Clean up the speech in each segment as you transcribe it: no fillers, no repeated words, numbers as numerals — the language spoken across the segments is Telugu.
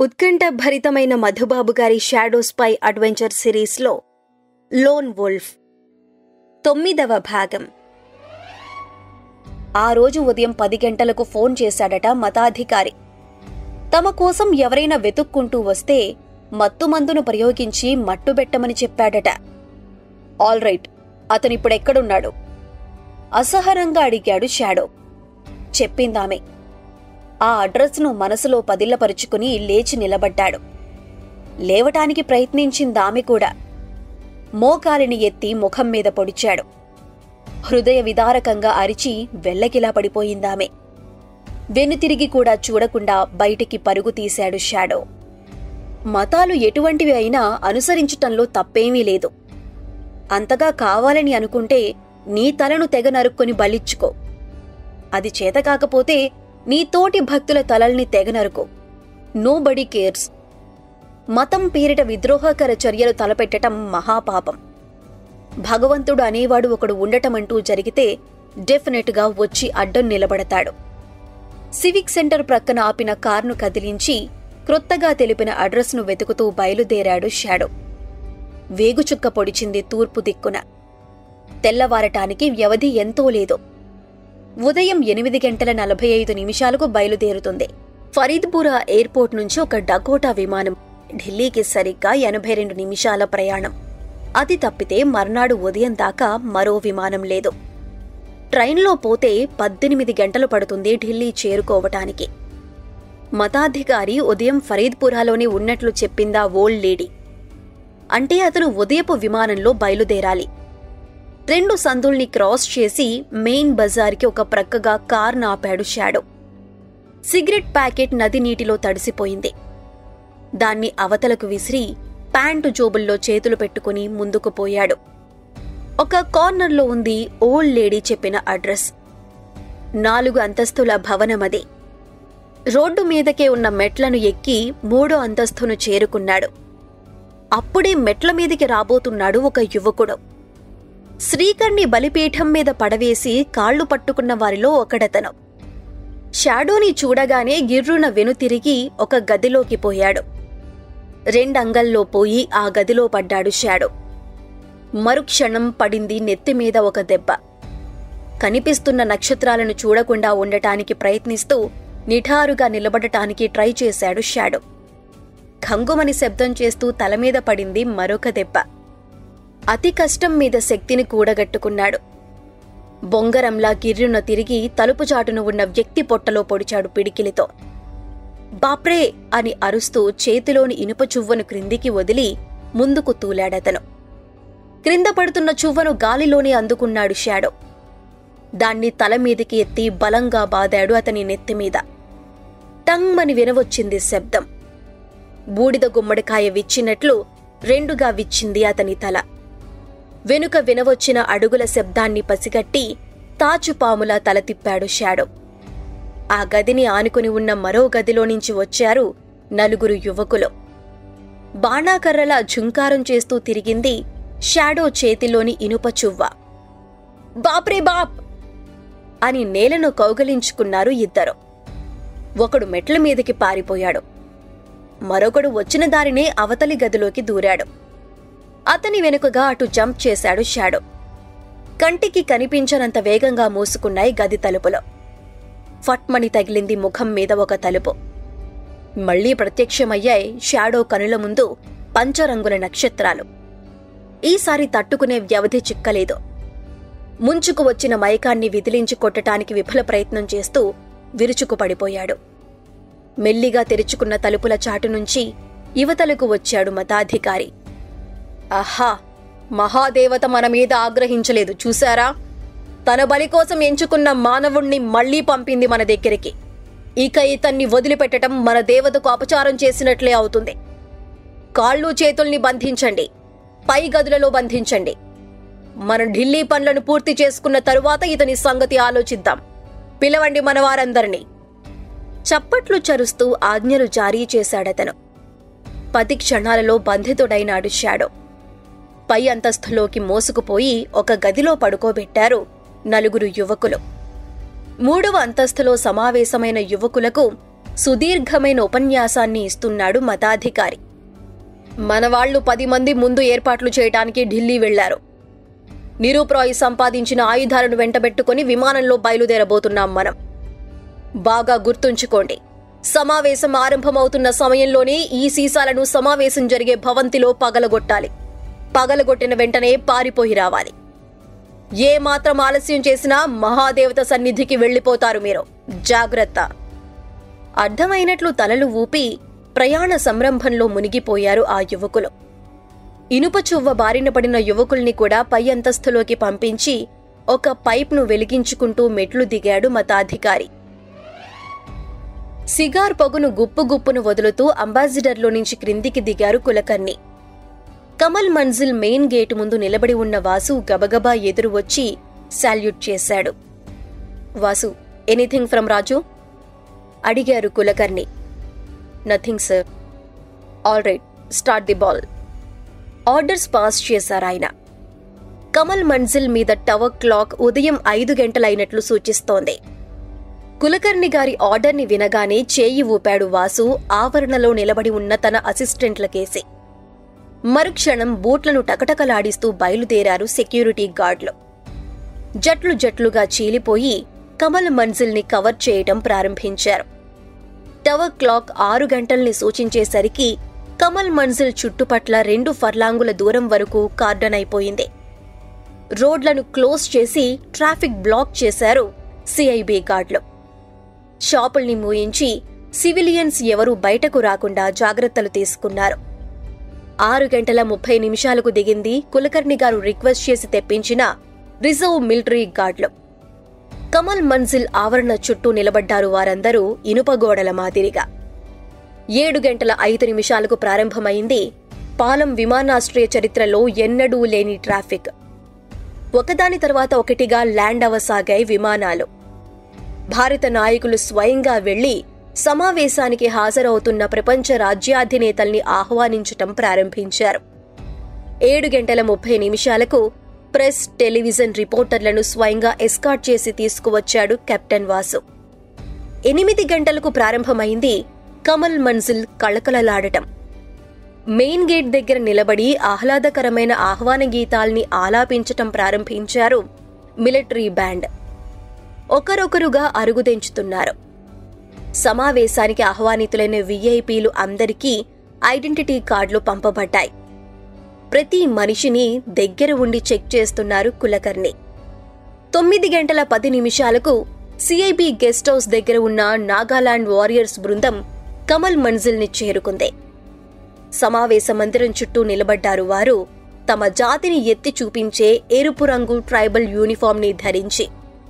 ఉత్కంఠభరితమైన మధుబాబు గారి షాడో స్పై అడ్వెంచర్ సిరీస్లో లోన్ వుల్ఫ్ 9వ భాగం. ఆ రోజు ఉదయం 10 గంటలకు ఫోన్ చేశాడట మతాధికారి. తమ కోసం ఎవరైనా వెతుక్కుంటూ వస్తే మత్తుమందును ప్రయోగించి మట్టుబెట్టమని చెప్పాడట. ఆల్ రైట్, అతనిప్పుడెక్కడున్నాడు? అసహనంగా అడిగాడు షాడో. చెప్పిందామె. ఆ అడ్రస్ను మనసులో పదిల్లపరుచుకుని లేచి నిలబడ్డాడు. లేవటానికి ప్రయత్నించిందామె కూడా. మోకాలిని ఎత్తి ముఖం మీద పొడిచాడు. హృదయ విదారకంగా అరిచి వెల్లకిలా పడిపోయిందామె. వెనుతిరిగి కూడా చూడకుండా బయటికి పరుగు తీశాడు షాడో. మతాలు ఎటువంటివి అయినా అనుసరించటంలో తప్పేమీ లేదు. అంతగా కావాలని అనుకుంటే నీ తలను తెగ నరుక్కొని బలిచ్చుకో. అది చేతకాకపోతే నీ తోటి భక్తుల తలల్ని తెగనరుకో. Nobody cares. మతం పేరిట విద్రోహకర చర్యలు తలపెట్టటం మహాపాపం. భగవంతుడు అనేవాడు ఒకడు ఉండటమంటూ జరిగితే డెఫినెట్గా వచ్చి అడ్డం నిలబడతాడు. సివిక్ సెంటర్ ప్రక్కన ఆపిన కార్ను కదిలించి క్రొత్తగా తెలిపిన అడ్రస్ను వెతుకుతూ బయలుదేరాడు షాడో. వేగుచుక్క పొడిచింది తూర్పు దిక్కున. తెల్లవారటానికి వ్యవధి ఎంతో లేదు. ఉదయం 8:45 బయలుదేరుతుంది. ఫరీద్పురా ఎయిర్పోర్ట్ నుంచి ఒక డకోటా విమానం. ఢిల్లీకి సరిగ్గా 82 నిమిషాల ప్రయాణం. అది తప్పితే మర్నాడు ఉదయం దాకా మరో విమానం లేదు. ట్రైన్లో పోతే 18 గంటలు పడుతుంది ఢిల్లీ చేరుకోవటానికి. మతాధికారి ఉదయం ఫరీద్పురాలోనే ఉన్నట్లు చెప్పిందా ఓల్డ్ లేడీ. అంటే అతను ఉదయపు విమానంలో బయలుదేరాలి. 2 సందుల్ని క్రాస్ చేసి మెయిన్ బజార్కి ఒక ప్రక్కగా కార్ ఆపాడు షాడో. సిగరెట్ ప్యాకెట్ నది నీటిలో తడిసిపోయింది. దాన్ని అవతలకు విసిరి ప్యాంటు జోబుల్లో చేతులు పెట్టుకుని ముందుకు పోయాడు. ఒక కార్నర్లో ఉంది ఓల్డ్ లేడీ చెప్పిన అడ్రస్. 4 అంతస్తుల భవనమది. రోడ్డు మీదకే ఉన్న మెట్లను ఎక్కి 3వ అంతస్తును చేరుకున్నాడు. అప్పుడే మెట్ల మీదికి రాబోతున్నాడు ఒక యువకుడు. శ్రీకర్ని బలిపీఠం మీద పడవేసి కాళ్లు పట్టుకున్న వారిలో ఒకడతను. షాడోని చూడగానే గిర్రున వెనుతిరిగి ఒక గదిలోకి పోయాడు. 2 అంగల్లో పోయి ఆ గదిలో పడ్డాడు షాడో. మరుక్షణం పడింది నెత్తిమీద ఒక దెబ్బ. కనిపిస్తున్న నక్షత్రాలను చూడకుండా ఉండటానికి ప్రయత్నిస్తూ నిఠారుగా నిలబడటానికి ట్రై చేశాడు షాడో. ఖంగుమని శబ్దం చేస్తూ తలమీద పడింది మరొక దెబ్బ. అతి కష్టం మీద శక్తిని కూడగట్టుకున్నాడు. బొంగరంలా గిర్రున తిరిగి తలుపు చాటున ఉన్న వ్యక్తి పొట్టలో పొడిచాడు పిడికిలితో. బాప్రే అని అరుస్తూ చేతిలోని ఇనుప చువ్వను క్రిందికి వదిలి ముందుకు తూలాడతను. క్రింద పడుతున్న చువ్వను గాలిలోనే అందుకున్నాడు షాడో. దాన్ని తలమీదికి ఎత్తి బలంగా బాదాడు అతని నెత్తిమీద. టంగ్మని వినవచ్చింది శబ్దం. బూడిద గుమ్మడికాయ విచ్చినట్లు 2గా విచ్చింది అతని తల. వెనుక వినవచ్చిన అడుగుల శబ్దాన్ని పసిగట్టి తాచుపాములా తల తిప్పాడు షాడో. ఆ గదిని ఆనుకుని ఉన్న మరో గదిలో నుంచి వచ్చారు 4 యువకులు. బాణాకర్రలా ఝుంకారం చేస్తూ తిరిగింది షాడో చేతిలోని ఇనుప చువ్వ. బాప్రే బాప్ అని నేలను కౌగలించుకున్నారు ఇద్దరు. ఒకడు మెట్ల మీదకి పారిపోయాడు. మరొకడు వచ్చిన దారినే అవతలి గదిలోకి దూరాడు. అతని వెనుకగా అటు జంప్ చేశాడు షాడో. కంటికి కనిపించనంత వేగంగా మూసుకున్నాయి గది తలుపులు. ఫట్మని తగిలింది ముఖం మీద ఒక తలుపు. మళ్లీ ప్రత్యక్షమయ్యాయి షాడో కనుల ముందు పంచరంగుల నక్షత్రాలు. ఈసారి తట్టుకునే వ్యవధి చిక్కలేదు. ముంచుకు వచ్చిన మైకాన్ని విదిలించి కొట్టటానికి విఫల ప్రయత్నం చేస్తూ విరుచుకు పడిపోయాడు. మెల్లిగా తెరుచుకున్న తలుపుల చాటు నుంచి యువతలకు వచ్చాడు మతాధికారి. ఆహా, మహాదేవత మన మీద ఆగ్రహించలేదు చూశారా? తన బలి కోసం ఎంచుకున్న మానవుణ్ణి మళ్లీ పంపింది మన దగ్గరికి. ఇక ఇతన్ని వదిలిపెట్టడం మన దేవతకు అపచారం చేసినట్లే అవుతుంది. కాళ్ళు చేతుల్ని బంధించండి, పై గదులలో బంధించండి. మన ఢిల్లీ పనులను పూర్తి చేసుకున్న తరువాత ఇతని సంగతి ఆలోచిద్దాం. పిలవండి మన వారందరినీ. చప్పట్లు చరుస్తూ ఆజ్ఞలు జారీ చేశాడతను. 10 క్షణాలలో బంధితుడైనాడు షాడో. పై అంతస్తులోకి మోసుకుపోయి ఒక గదిలో పడుకోబెట్టారు 4 యువకులు. 3వ అంతస్తులో సమావేశమైన యువకులకు సుదీర్ఘమైన ఉపన్యాసాన్ని ఇస్తున్నాడు మతాధికారి. మనవాళ్లు 10 మంది ముందు ఏర్పాట్లు చేయడానికి ఢిల్లీ వెళ్లారు. నిరూప్రాయి సంపాదించిన ఆయుధాలను వెంటబెట్టుకుని విమానంలో బయలుదేరబోతున్నాం మనం. బాగా గుర్తుంచుకోండి, సమావేశం ఆరంభమవుతున్న సమయంలోనే ఈ సీసాలను సమావేశం జరిగే భవంతిలో పగలగొట్టాలి. పగలగొట్టిన వెంటనే పారిపోయి రావాలి. ఏ మాత్రం ఆలస్యం చేసినా మహాదేవత సన్నిధికి వెళ్లిపోతారు మీరు. జాగ్రత్త. అర్థమైనట్లు తలలు ఊపి ప్రయాణ సంరంభంలో మునిగిపోయారు ఆ యువకులు. ఇనుప చువ్వ బారిన పడిన యువకుల్ని కూడా పై అంతస్తులోకి పంపించి ఒక పైప్ను వెలిగించుకుంటూ మెట్లు దిగాడు మతాధికారి. సిగార్ పొగను గుప్పును వదులుతూ అంబాసిడర్లో నుంచి క్రిందికి దిగారు కులకర్ణి. కమల్ మంజిల్ మెయిన్ గేటు ముందు నిలబడి ఉన్న వాసు గబగబా ఎదురు వచ్చి సాల్యూట్ చేశాడు. Vasu, anything from Raju? అడిగారు Kulkarni. Nothing sir. All right, start the ball. Orders pass చేశారాయన. కమల్ మంజిల్ మీద టవర్ క్లాక్ ఉదయం 5 గంటలైనట్లు సూచిస్తోంది. కులకర్ణి గారి ఆర్డర్ని వినగానే చేయి ఊపాడు వాసు ఆవరణలో నిలబడి ఉన్న తన అసిస్టెంట్లకేసి. మరుక్షణం బూట్లను టకటకలాడిస్తూ బయలుదేరారు సెక్యూరిటీ గార్డులు. జట్లు జట్లుగా చీలిపోయి కమల్ మంజిల్ని కవర్ చేయటం ప్రారంభించారు. టవర్ క్లాక్ 6 గంటల్ని సూచించేసరికి కమల్ మంజిల్ చుట్టుపట్ల 2 ఫర్లాంగుల దూరం వరకు కార్డన్ అయిపోయింది. రోడ్లను క్లోజ్ చేసి ట్రాఫిక్ బ్లాక్ చేశారు సిఐబి గార్డులు. షాపుల్ని మూయించి సివిలియన్స్ ఎవరూ బయటకు రాకుండా జాగ్రత్తలు తీసుకున్నారు. 6 గంటల 30 నిమిషాలకు దిగింది కులకర్ణి గారు రిక్వెస్ట్ చేసి తెప్పించిన రిజర్వ్ మిలిటరీ గార్డులు. కమల్ మంజిల్ ఆవరణ చుట్టూ నిలబడ్డారు వారందరూ ఇనుపగోడల మాదిరిగా. 7 గంటల 5 నిమిషాలకు ప్రారంభమైంది పాలం విమానాశ్రయ చరిత్రలో ఎన్నడూ లేని ట్రాఫిక్. ఒకదాని తర్వాత ఒకటిగా ల్యాండ్ అవసాగాయి విమానాలు. భారత నాయకులు స్వయంగా వెళ్లి సమావేశానికి హాజరవుతున్న ప్రపంచ రాజ్యాధినేతల్ని ఆహ్వానించటం ప్రారంభించారు. 7 గంటల 30 నిమిషాలకు ప్రెస్, టెలివిజన్ రిపోర్టర్లను స్వయంగా ఎస్కార్ట్ చేసి తీసుకువచ్చాడు కెప్టెన్ వాసు. 8 గంటలకు ప్రారంభమైంది కమల్ మంజిల్ కళకళలాడటం. మెయిన్ గేట్ దగ్గర నిలబడి ఆహ్లాదకరమైన ఆహ్వాన గీతాల్ని ఆలాపించటం ప్రారంభించారు మిలిటరీ బ్యాండ్. ఒకరొకరుగా అరుగుదెంచుతున్నారు. సమావేశానికి ఆహ్వానితులైన విఐపీలు అందరికీ ఐడెంటిటీ కార్డులు పంపబడ్డాయి. ప్రతి మనిషిని దగ్గర ఉండి చెక్ చేస్తున్నారు కులకర్ణి. 9 గంటల 10 నిమిషాలకు సిఐబి గెస్ట్ హౌస్ దగ్గర ఉన్న నాగాలాండ్ వారియర్స్ బృందం కమల్ మంజిల్ని చేరుకుంది. సమావేశ మందిరం చుట్టూ నిలబడ్డారు వారు తమ జాతిని ఎత్తి చూపించే ఎరుపు రంగు ట్రైబల్ యూనిఫామ్ని ధరించి.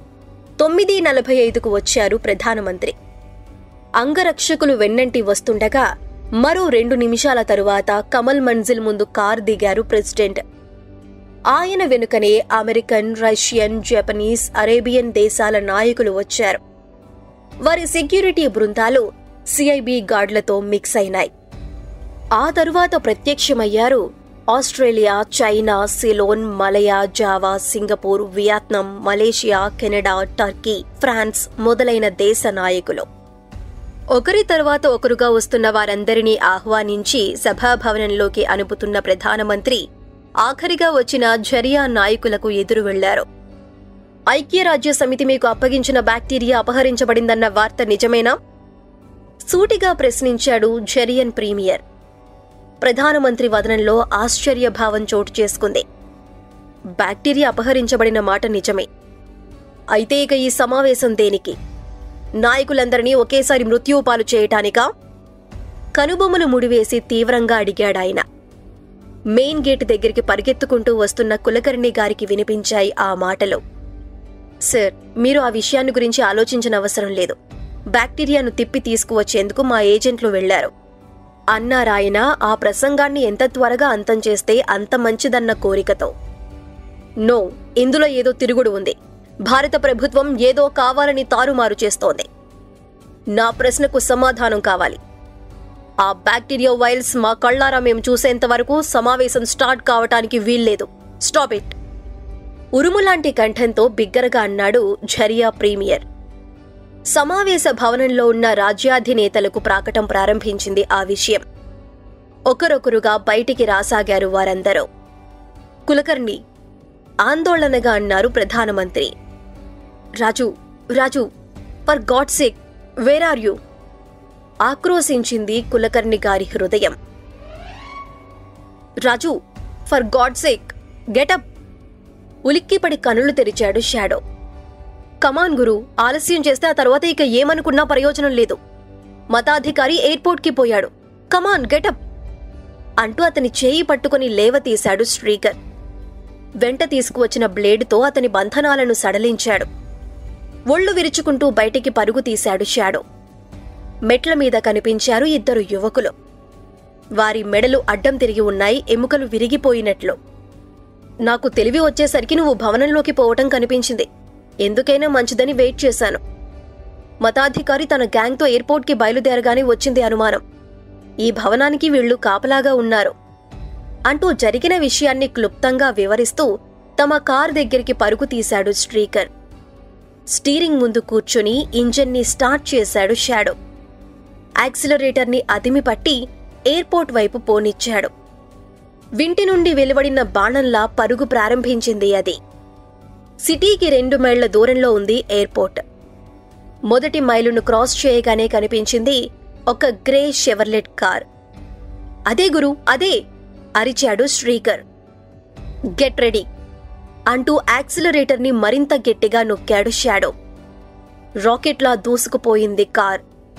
9:45కు వచ్చారు ప్రధానమంత్రి. అంగరక్షకులు వెన్నంటి వస్తుండగా మరో 2 నిమిషాల తరువాత కమల్ మంజిల్ ముందు కారు దిగారు ప్రెసిడెంట్. ఆయన వెనుకనే అమెరికన్, రష్యన్, జపనీస్, అరేబియన్ దేశాల నాయకులు వచ్చారు. వారి సెక్యూరిటీ బృందాలు సిఐబి గార్డులతో మిక్స్ అయినాయి. ఆ తరువాత ప్రత్యక్షమయ్యారు Australia, China, Ceylon, Malaya, Java, Singapore, Vietnam, Malaysia, Canada, Turkey, France మొదలైన దేశ నాయకులు. ఒకరి తరువాత ఒకరుగా వస్తున్న వారందరినీ ఆహ్వానించి సభాభవనంలోకి అనుపుతున్న ప్రధానమంత్రి ఆఖరిగా వచ్చిన ఝరియా నాయకులకు ఎదురు వెళ్లారు. ఐక్యరాజ్య సమితి మీకు అప్పగించిన బ్యాక్టీరియా అపహరించబడిందన్న వార్త నిజమేనా? సూటిగా ప్రశ్నించాడు ఝరియన్ ప్రీమియర్. ప్రధానమంత్రి వదనంలో ఆశ్చర్యభావం చోటు చేసుకుంది. బ్యాక్టీరియా అపహరించబడిన మాట నిజమే. అయితే ఇక ఈ సమావేశం దేనికి? నాయకులందరినీ ఒకేసారి మృత్యుపాలు చేయటానికా? కనుబొమ్మలు ముడివేసి తీవ్రంగా అడిగాడాయన. మెయిన్ గేట్ దగ్గరికి పరిగెత్తుకుంటూ వస్తున్న కులకర్ణి గారికి వినిపించాయి ఆ మాటలు. సార్, మీరు ఆ విషయాన్ని గురించి ఆలోచించిన అవసరం లేదు. బ్యాక్టీరియాను తిప్పి తీసుకువచ్చేందుకు మా ఏజెంట్లు వెళ్లారు అన్నారాయన ఆ ప్రసంగాన్ని ఎంత త్వరగా అంతం చేస్తే అంత మంచిదన్న కోరికతో. నో, ఇందులో ఏదో తిరుగుడు ఉంది. భారత ప్రభుత్వం ఏదో కావాలని తారుమారు చేస్తోంది. నా ప్రశ్నకు సమాధానం కావాలి. ఆ బ్యాక్టీరియా వైరస్ మా కళ్ళారా మేము చూసేంత వరకు సమావేశం స్టార్ట్ కావటానికి వీల్లేదు. Stop it. ఉరుములాంటి కంఠంతో బిగ్గరగా అన్నాడు ఝరియా ప్రీమియర్. సమావేశ భవనంలో ఉన్న రాజ్యాధినేతలకు ప్రాకటం ప్రారంభించింది ఆ విషయం. ఒకరొకరుగా బయటికి రాసాగారు వారందరూ. కులకర్ణి ఆందోళనగా అన్నారు ప్రధానమంత్రి. Raju Raju, for God sake, where are you? ఆక్రోశించింది కులకర్ణి గారి హృదయం. Raju, for God sake, get up! ఉలిక్కిపడి కనులు తెరిచాడు షాడో. కమాన్ గురు, ఆలస్యం చేస్తే ఆ తర్వాత ఇక ఏమనుకున్నా ప్రయోజనం లేదు. మతాధికారి ఎయిర్పోర్ట్కి పోయాడు. Come on, get up! అంటూ అతని చేయి పట్టుకుని లేవతీశాడు శ్రీకర్. వెంట తీసుకువచ్చిన బ్లేడుతో అతని బంధనాలను సడలించాడు. ఒళ్ళు విరుచుకుంటూ బయటికి పరుగు తీశాడు షాడో. మెట్ల మీద కనిపించారు ఇద్దరు యువకులు. వారి మెడలు అడ్డం తిరిగి ఉన్నాయి, ఎముకలు విరిగిపోయినట్లు. నాకు తెలివి వచ్చేసరికి నువ్వు భవనంలోకి పోవటం కనిపించింది. ఎందుకైనా మంచిదని వెయిట్ చేశాను. మతాధికారి తన గ్యాంగ్తో ఎయిర్పోర్ట్కి బయలుదేరగానే వచ్చింది అనుమానం. ఈ భవనానికి వీళ్లు కాపలాగా ఉన్నారు అంటూ జరిగిన విషయాన్ని క్లుప్తంగా వివరిస్తూ తమ కారు దగ్గరికి పరుగు తీశాడు శ్రీకర్. స్టీరింగ్ ముందు కూర్చుని ఇంజన్ని స్టార్ట్ చేశాడు షాడో. యాక్సిలరేటర్ని అదిమిపట్టి ఎయిర్పోర్ట్ వైపు పోనిచ్చాడు. వింటి నుండి వెలువడిన బాణంలా పరుగు ప్రారంభించింది అది. సిటీకి 2 మైళ్ల దూరంలో ఉంది ఎయిర్పోర్ట్. మొదటి మైలును క్రాస్ చేయగానే కనిపించింది ఒక గ్రే షెవర్లెట్ కార్. అదే గురు, అదే! అరిచాడు శ్రీకర్. గెట్ రెడీ అంటూ యాక్సిలరేటర్ని మరింత గట్టిగా నొక్కాడు షాడో. రాకెట్లా దూసుకుపోయింది కార్.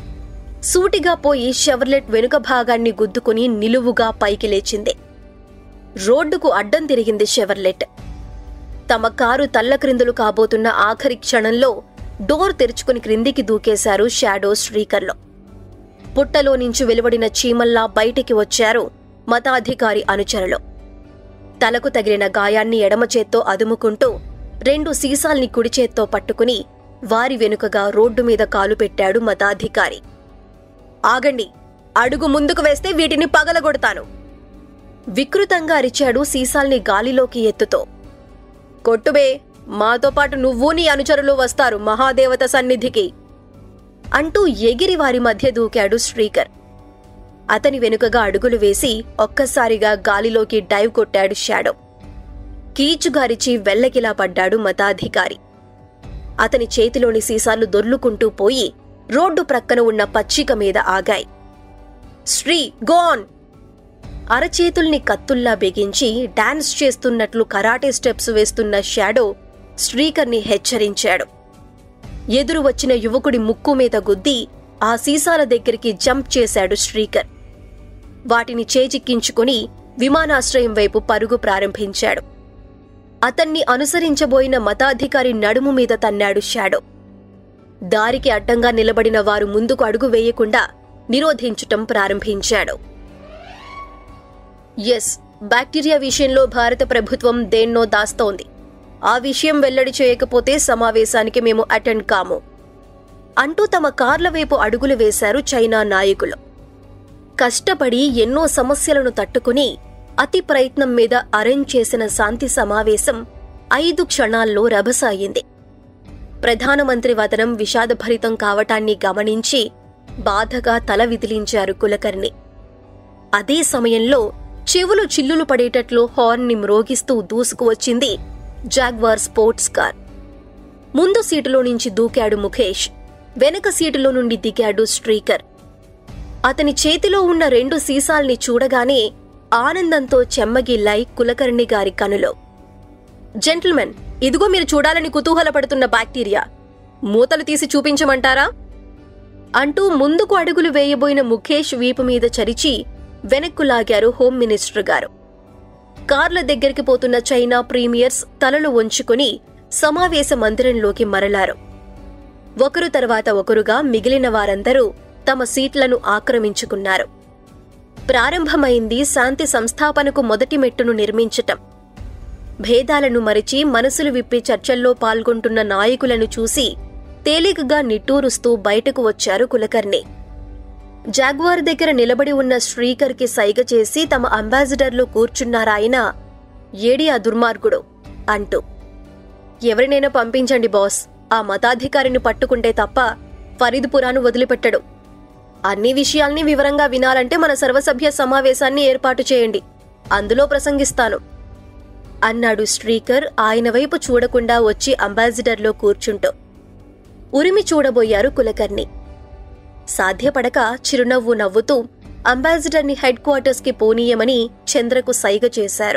సూటిగా పోయి షెవర్లెట్ వెనుక భాగాన్ని గుద్దుకుని నిలువుగా పైకి లేచింది. రోడ్డుకు అడ్డం తిరిగింది షెవర్లెట్. తమ కారు తల్లక్రిందులు కాబోతున్న ఆఖరి క్షణంలో డోర్ తెరుచుకుని క్రిందికి దూకేశారు షాడో శ్రీకర్లో. పుట్టలో నుంచి వెలువడిన చీమల్లా బయటికి వచ్చారు మతాధికారి అనుచరులు. తలకు తగిలిన గాయాన్ని ఎడమ చేత్తో అదుముకుంటూ 2 సీసాల్ని కుడి చేత్తో పట్టుకుని వారి వెనుకగా రోడ్డు మీద కాలు పెట్టాడు మతాధికారి. ఆగండి, అడుగు ముందుకు వేస్తే వీటిని పగలగొడతాను! వికృతంగా అరిచాడు సీసాల్ని గాలిలోకి ఎత్తుతో. కొట్టుబే, మాతో పాటు నువ్వు నీ అనుచరులు వస్తారు మహాదేవత సన్నిధికి అంటూ ఎగిరి వారి మధ్య దూకాడు శ్రీకర్. అతని వెనుకగా అడుగులు వేసి ఒక్కసారిగా గాలిలోకి డైవ్ కొట్టాడు షాడో. కీచుగారిచి వెల్లకిలా పడ్డాడు మతాధికారి. అతని చేతిలోని సీసాలు దొర్లుకుంటూ పోయి రోడ్డు ప్రక్కన ఉన్న పచ్చిక మీద ఆగాయి. శ్రీ, గోన్! అరచేతుల్ని కత్తుల్లా బిగించి డాన్స్ చేస్తున్నట్లు కరాటే స్టెప్స్ వేస్తున్న షాడో శ్రీకర్ని హెచ్చరించాడు. ఎదురు వచ్చిన యువకుడి ముక్కు మీద గుద్ది ఆ సీసాల దగ్గరికి జంప్ చేశాడు శ్రీకర్. వాటిని చేజిక్కించుకుని విమానాశ్రయం వైపు పరుగు ప్రారంభించాడు. అతన్ని అనుసరించబోయిన మతాధికారి నడుము మీద తన్నాడు షాడో. దారికి అడ్డంగా నిలబడిన వారు ముందుకు అడుగు వేయకుండా నిరోధించటం ప్రారంభించాడు. ఎస్, బ్యాక్టీరియా విషయంలో భారత ప్రభుత్వం దేన్నో దాస్తోంది. ఆ విషయం వెల్లడి చేయకపోతే సమావేశానికి మేము అటెండ్ కాము అంటూ తమ కార్ల వైపు అడుగులు వేశారు చైనా నాయకులు. కష్టపడి ఎన్నో సమస్యలను తట్టుకుని అతి ప్రయత్నం మీద అరేంజ్ చేసిన శాంతి సమావేశం 5 క్షణాల్లో రభసాయింది. ప్రధానమంత్రి వదనం విషాదభరితం కావటాన్ని గమనించి బాధగా తల విదిలించారు కులకర్ణి. అదే సమయంలో చెవులు చిల్లులు పడేటట్లు హార్న్ని మ్రోగిస్తూ దూసుకువచ్చింది జాగ్వార్ స్పోర్ట్స్ కార్. ముందు సీటులో నుంచి దూకాడు ముఖేష్. వెనక సీటులో నుండి దిగాడు శ్రీకర్. అతని చేతిలో ఉన్న 2 సీసాల్ని చూడగానే ఆనందంతో చెమ్మగిల్లాయి కులకర్ణి గారి కనులో. జెంటిల్మెన్, ఇదిగో మీరు చూడాలని కుతూహలపడుతున్న బ్యాక్టీరియా. మూతలు తీసి చూపించమంటారా అంటూ ముందుకు అడుగులు వేయబోయిన ముఖేష్ వీపు మీద చరిచి వెనక్కు లాగారు హోం మినిస్టర్ గారు. కార్ల దగ్గరికి పోతున్న చైనా ప్రీమియర్స్ తలలు వంచుకుని సమావేశ మందిరంలోకి మరలారు. ఒకరు తర్వాత ఒకరుగా మిగిలిన వారందరూ తమ సీట్లను ఆక్రమించుకున్నారు. ప్రారంభమైంది శాంతి సంస్థాపనకు మొదటి మెట్టును నిర్మించటం. భేదాలను మరిచి మనసులు విప్పి చర్చల్లో పాల్గొంటున్న నాయకులను చూసి తేలికగా నిట్టూరుస్తూ బయటకు వచ్చారు కులకర్ణి. జాగ్వార్ దగ్గర నిలబడి ఉన్న శ్రీకర్కి సైగ చేసి తమ అంబాసిడర్లో కూర్చున్నారాయన. ఏడి ఆ దుర్మార్గుడు అంటూ. ఎవరినైనా పంపించండి బాస్, ఆ మతాధికారిని పట్టుకుంటే తప్ప ఫరీద్పురాను వదిలిపెట్టడు. అన్ని విషయాల్ని వివరంగా వినాలంటే మన సర్వసభ్య సమావేశాన్ని ఏర్పాటు చేయండి, అందులో ప్రసంగిస్తాను అన్నాడు శ్రీకర్ ఆయన వైపు చూడకుండా వచ్చి అంబాసిడర్లో కూర్చుంటూ. ఉరిమి చూడబోయారు కులకర్ణి. సాధ్యపడక చిరునవ్వు నవ్వుతూ అంబాసిడర్ని హెడ్ క్వార్టర్స్కి పోనీయమని చంద్రకు సైగ చేశారు.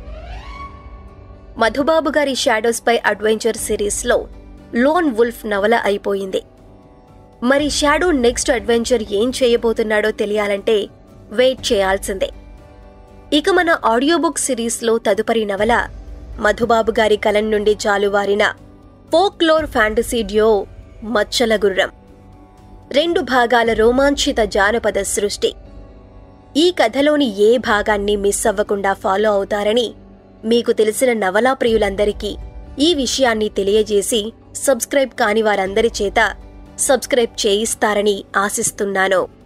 మధుబాబు గారి షాడోస్ పై అడ్వెంచర్ సిరీస్లో లోన్ వుల్ఫ్ నవల అయిపోయింది. మరి షాడో నెక్స్ట్ అడ్వెంచర్ ఏం చేయబోతున్నాడో తెలియాలంటే వెయిట్ చేయాల్సిందే. ఇక మన ఆడియో బుక్ సిరీస్లో తదుపరి నవల మధుబాబు గారి కలం నుండి జాలువారిన ఫోక్లోర్ ఫ్యాంటసీ డ్యో మచ్చల గుర్రం. 2 భాగాల రోమాంచిత జానపద సృష్టి. ఈ కథలోని ఏ భాగాన్ని మిస్ అవ్వకుండా ఫాలో అవుతారని మీకు తెలిసిన నవలా ప్రియులందరికీ ఈ విషయాన్ని తెలియజేసి సబ్స్క్రైబ్ కాని వారందరి చేత సబ్స్క్రైబ్ చేయిస్తారని ఆశిస్తున్నాను.